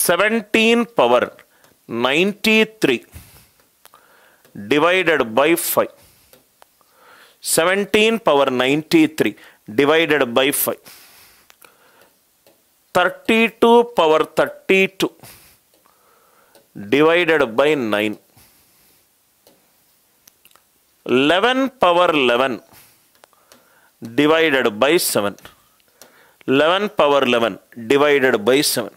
17 power 93 divided by 5. 17 power 93 divided by 5. 32 power 32 divided by 9. 11 power 11 divided by 7. 11 power 11 divided by 7.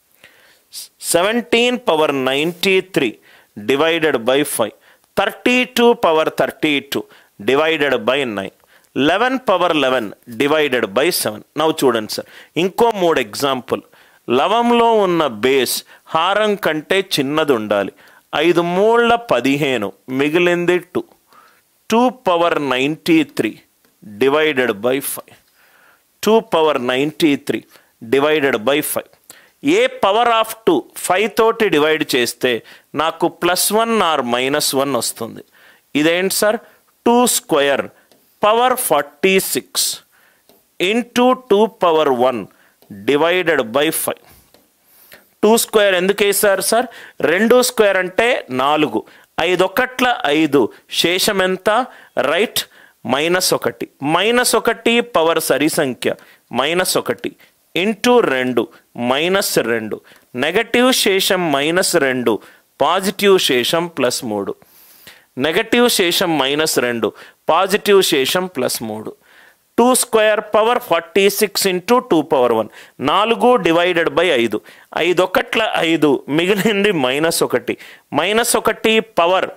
17 power 93 divided by 5. 32 power 32 divided by 9. 11 power 11 divided by 7. Now చూడండి sir, ఇంకో 3 example. లవంలో ఉన్న base హారం కంటే చిన్నది ఉండాలి. 5 మూళ్ళ 15 మిగిలింది 2. 2 power 93 divided by 5. 2 power 93 divided by 5. A power of 2 5 తోటి divide చేస్తే నాకు +1 ఆర్ -1 వస్తుంది. ఇదేంటి sir? 2 square power 46 into 2 power 1 divided by 5. 2 square ఎందుకు వేసారు సార్? 2 స్క్వేర్ అంటే 4. 5 ఒకట్ల 5 శేషం ఎంత? రైట్, -1. -1 పవర్ సరి సంఖ్య -1 ఇంటూ 2 -2. నెగటివ్ శేషం -2, పాజిటివ్ శేషం +3. నెగటివ్ శేషం -2, పాజిటివ్ శేషం +3. 2 square power 46 into 2 power 1. 4 divided by 5. 5 ఒకట్ల 5 మిగిలింది -1. -1 పవర్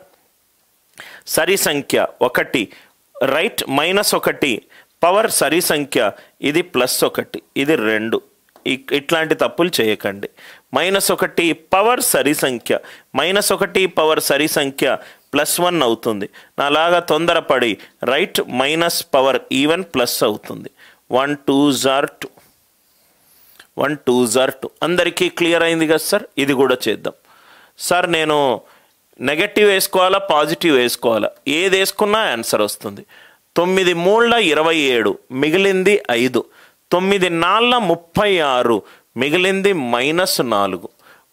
సరి సంఖ్య 1. రైట్, -1 పవర్ సరి సంఖ్య, ఇది +1, ఇది 2. ఇట్లాంటి తప్పులు చేయకండి. -1 పవర్ సరి సంఖ్య, -1 పవర్ సరి సంఖ్య +1 అవుతుంది. నాలాగా తొందరపడి right minus power even plus అవుతుంది. 1 2s are 2. 1 2s are 2. అందరికీ క్లియర్ అయింది కదా సార్? ఇది కూడా చేద్దాం. సార్ నేను నెగటివ్ వేసుకోవాలా పాజిటివ్ వేసుకోవాలా? ఏది వేసుకున్నా ఆన్సర్ వస్తుంది. 9 మూళ్ళ 27 మిగిలింది 5. 9 నాళ్ళ 36 మిగిలింది -4.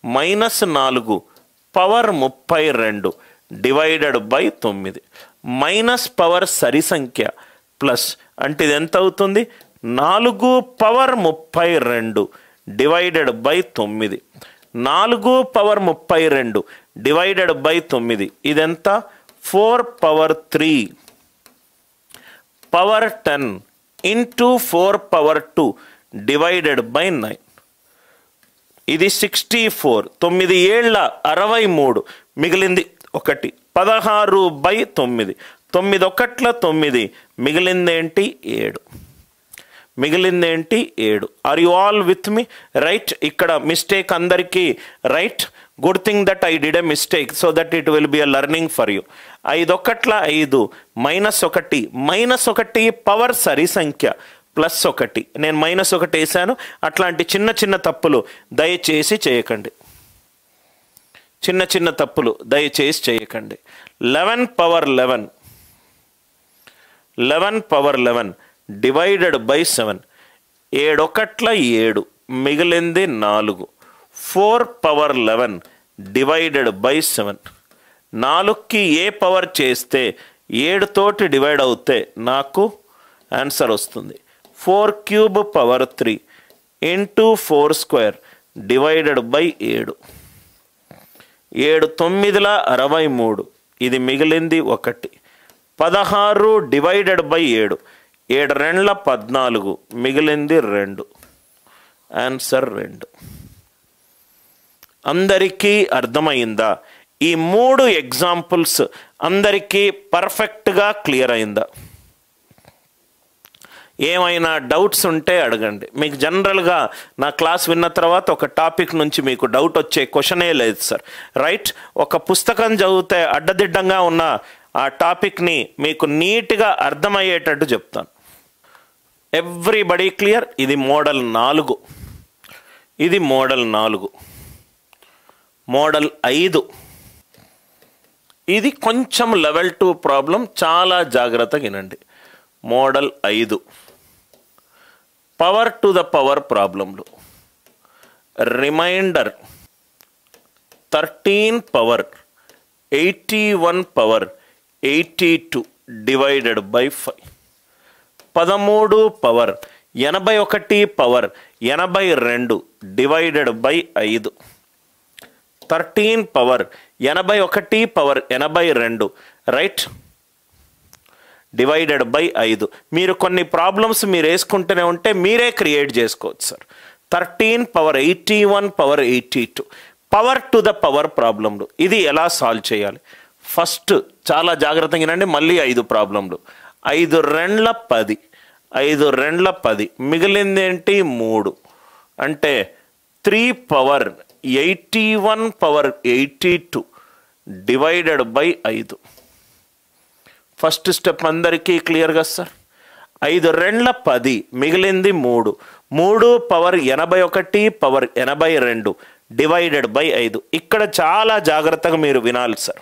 -4 power 32 divided by 9. Minus power సరి సంఖ్య ప్లస్ అంటే ఇది ఎంత అవుతుంది? 4 power 32 divided by 9. 4 power 32 divided by 9 ఇదెంత? 4 power 3 power 10 into 4 power 2 divided by 9. ఇది 64. 9 ఏళ్ళ 63 మిగిలింది 1. 16 బై 9. 9 ఒకట్ల 9 మిగిలిందేంటి? 7. మిగిలిందేంటి? 7. Are you all with me? Right, ఇక్కడ మిస్టేక్ అందరికీ right. Good thing that I did a mistake so that it will be a learning for you. 5 ఒకట్ల 5 -1. -1 power సరి సంఖ్య +1. నేను -1 వేసాను. అట్లాంటి చిన్న చిన్న తప్పులు దయచేసి చేయకండి. చిన్న చిన్న తప్పులు దయచేసి చేయకండి. 11 పవర్ 11 11 పవర్ 11 డివైడెడ్ బై 7. 7 ఒకట్ల 7 మిగిలింది 4. 4 పవర్ 11 డివైడెడ్ బై 7. 4కి ఏ పవర్ చేస్తే 7 తోటి డివైడ్ అవుతే నాకు ఆన్సర్ వస్తుంది. 4 cube power 3 into 4 square divided by 7. 7 9ల 63 ఇది మిగిలింది 1. 16 డివైడెడ్ బై 7. 7 2ల 14 మిగిలింది 2. ఆన్సర్ 2. అందరికీ అర్థమైందా? ఈ 3 ఎగ్జాంపుల్స్ అందరికీ పర్ఫెక్ట్గా క్లియర్ అయిందా? ఏమైనా డౌట్స్ ఉంటే అడగండి. మీకు జనరల్గా నా క్లాస్ విన్న తర్వాత ఒక టాపిక్ నుంచి మీకు డౌట్ వచ్చే క్వశ్చనే లేదు సార్. రైట్, ఒక పుస్తకం చదివితే అడ్డదిడ్డంగా ఉన్న ఆ టాపిక్ని మీకు నీట్గా అర్థమయ్యేటట్టు చెప్తాను. Everybody clear? ఇది మోడల్ 4. ఇది మోడల్ 4. మోడల్ 5 ఇది కొంచెం లెవెల్ 2 ప్రాబ్లం, చాలా జాగ్రత్తగా వినండి. Model 5 power to the power ప్రాబ్లంలు. Reminder 13 power 81 power 82 divided by 5. 13 power 81 power 82 divided by 5. 13 power 81 power 82 right divided by 5. మీరు కొన్ని ప్రాబ్లమ్స్ మీరు వేసుకుంటూనే ఉంటే మీరే క్రియేట్ చేసుకోవచ్చు sir. 13 power 81 power 82 power to the power ప్రాబ్లంలు. ఇది ఎలా సాల్వ్ చేయాలి? ఫస్ట్ చాలా జాగ్రత్తగా వినండి. మళ్ళీ 5 ప్రాబ్లంలు. 5 రెండ్ల 10, 5 రెండ్ల 10, మిగిలింది ఏంటి 3 అంటే 3 power 81 power 82 divided by 5. First step అందరికీ క్లియర్గా సార్. 5 రెండ్ల 10, మిగిలింది 3, 3 పవర్ 81 పవర్ 82 డివైడెడ్ బై 5. ఇక్కడ చాలా జాగ్రత్తగా మీరు వినాలి సార్.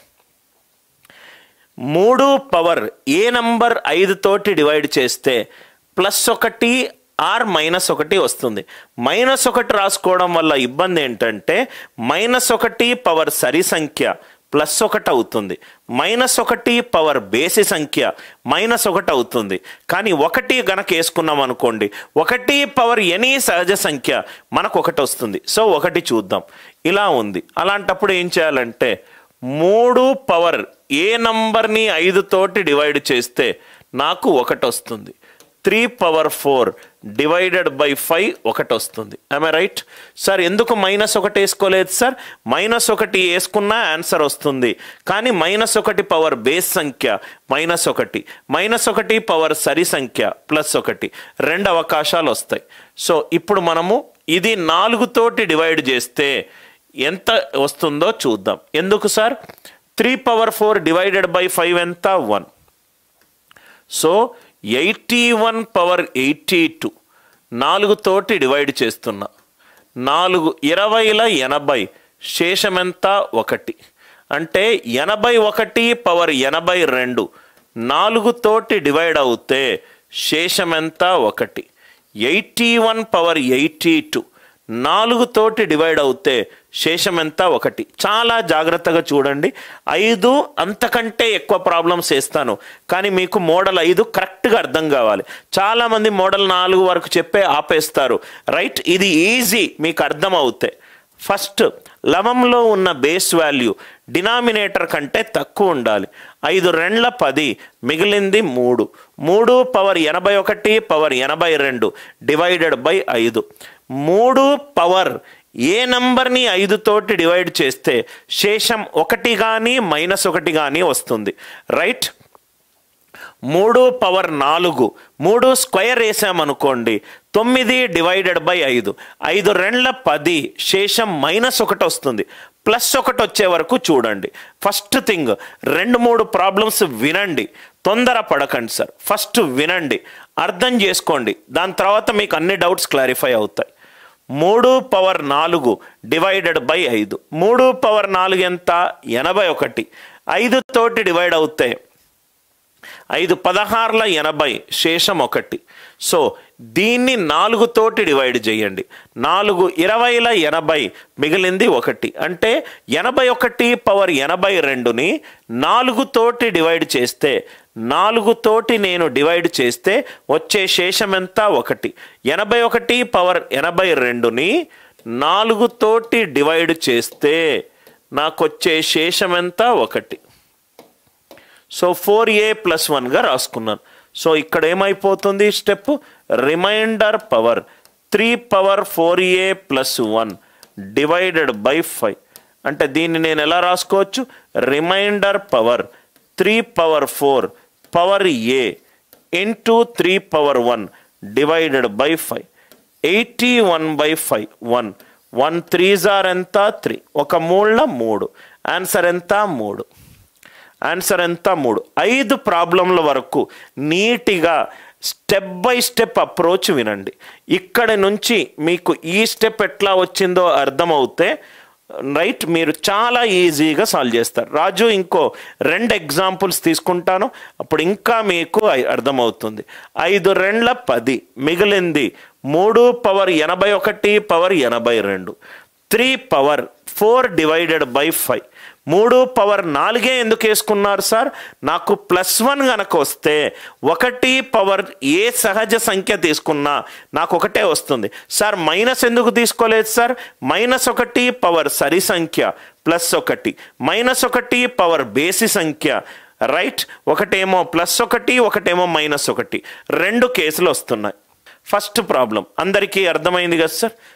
3 పవర్ ఏ నంబర్ 5 తోటి డివైడ్ చేస్తే +1 ఆర్ -1 వస్తుంది. -1 రాసుకోవడం వల్ల ఇబ్బంది ఏంటంటే -1 పవర్ సరి సంఖ్య +1 అవుతుంది, -1 పవర్ బేసి సంఖ్య -1 అవుతుంది. కానీ 1 గనక వేసుకున్నాం అనుకోండి, 1 పవర్ ఎనీ సహజ సంఖ్య మనకు 1 వస్తుంది. సో 1 చూద్దాం. ఇలా ఉంది. అలాంటప్పుడు ఏం చేయాలంటే 3 పవర్ ఏ నంబర్ని 5 తోటి డివైడ్ చేస్తే నాకు 1 వస్తుంది. 3 పవర్ 4 డివైడెడ్ బై 5 1 వస్తుంది. I right sir? ఎందుకు -1 వేసుకోలేదు సార్? -1 వేసుకున్నా ఆన్సర్ వస్తుంది. కానీ -1 పవర్ బేస్ సంఖ్య -1, -1 పవర్ సరి సంఖ్య +1, 2 అవకాశాలు వస్తాయి. సో ఇప్పుడు మనము ఇది 4 తోటి డివైడ్ చేస్తే ఎంత వస్తుందో చూద్దాం. ఎందుకు సార్? 3 పవర్ 4 డివైడెడ్ బై 5 ఎంత? 1. సో 81 పవర్ 82 4 తోటి డివైడ్ చేస్తున్నా. 4 20ల 80 శేషం ఎంత? 1. అంటే 81 పవర్ 82 4 తోటి డివైడ్ అవుతే శేషం ఎంత? 1. 81 పవర్ 82 4 తోటి డివైడ్ అవుతే శేషం ఎంత? 1. చాలా జాగ్రత్తగా చూడండి. 5 అంతకంటే ఎక్కువ ప్రాబ్లమ్స్ వేస్తాను, కానీ మీకు మోడల్ 5 కరెక్ట్గా అర్థం కావాలి. చాలామంది మోడల్ 4 వరకు చెప్పే ఆపేస్తారు. రైట్, ఇది ఈజీ మీకు అర్థం అవుతాయి. ఫస్ట్ లవంలో ఉన్న బేస్ వాల్యూ డినామినేటర్ కంటే తక్కువ ఉండాలి. 5 రెండ్ల 10, మిగిలింది 3, 3 power 81 power 82 divided by 5. 3 power ఏ నంబర్ని 5 తోటి డివైడ్ చేస్తే శేషం 1 కానీ -1 కానీ వస్తుంది. రైట్, 3 పవర్ 4, 3 స్క్వేర్ వేసామనుకోండి 9 డివైడెడ్ బై 5. 5 రెండ్ల 10 శేషం -1 వస్తుంది. +1 వచ్చే వరకు చూడండి. ఫస్ట్ థింగ్ 2-3 ప్రాబ్లమ్స్ వినండి, తొందర పడకండి సార్. ఫస్ట్ వినండి, అర్థం చేసుకోండి, దాని తర్వాత మీకు అన్ని డౌట్స్ క్లారిఫై అవుతాయి. 3 పవర్ 4 డివైడెడ్ బై 5. 3 పవర్ 4 ఎంత? 81. 5 తోటి డివైడ్ అవుతాయి. 5 16ల 80 శేషం 1. సో దీన్ని 4 తోటి డివైడ్ చేయండి. 4 20ల 80 మిగిలింది 1. అంటే 81 పవర్ 82ని 4 తోటి డివైడ్ చేస్తే 4 తోటి నేను డివైడ్ చేస్తే వచ్చే శేషం ఎంత? 1. 81 పవర్ 82ని 4 తోటి డివైడ్ చేస్తే నాకు వచ్చే శేషం ఎంత? 1. సో 4a+1గా రాసుకున్నాను. సో ఇక్కడ ఏమైపోతుంది step? Remainder power 3 power 4a+1 divided by 5. అంటే దీన్ని నేను ఎలా రాసుకోవచ్చు? Remainder power 3 power 4 power a into 3 power 1 divided by 5. 81/5 1. 1 3s are ఎంత? 3. ఒక 3ల 3. ఆన్సర్ ఎంత? 3. ఆన్సర్ ఎంత? 3. 5 ప్రాబ్లంల వరకు నీట్గా స్టెప్ బై స్టెప్ అప్రోచ్ వినండి. ఇక్కడ నుంచి మీకు ఈ స్టెప్ ఎట్లా వచ్చిందో అర్థమవుతే రైట్ మీరు చాలా ఈజీగా సాల్వ్ చేస్తారు. రాజు ఇంకో 2 ఎగ్జాంపుల్స్ తీసుకుంటాను, అప్పుడు ఇంకా మీకు అర్థమవుతుంది. 5 రెండ్ల 10 మిగిలింది 3 power 81 power 82. 3 power 4 divided by 5. 3 power 4 ఎందుకు వేసుకున్నారు సార్? నాకు +1 కనుక వస్తే 1 పవర్ ఏ సహజ సంఖ్య తీసుకున్నా నాకు ఒకటే వస్తుంది సార్. మైనస్ ఎందుకు తీసుకోలేదు సార్? -1 పవర్ సరి సంఖ్య +1, -1 పవర్ బేసి సంఖ్య, రైట్? ఒకటేమో +1, ఒకటేమో -1, 2 కేసులు వస్తున్నాయి. ఫస్ట్ ప్రాబ్లం అందరికీ అర్థమైంది కదా సార్?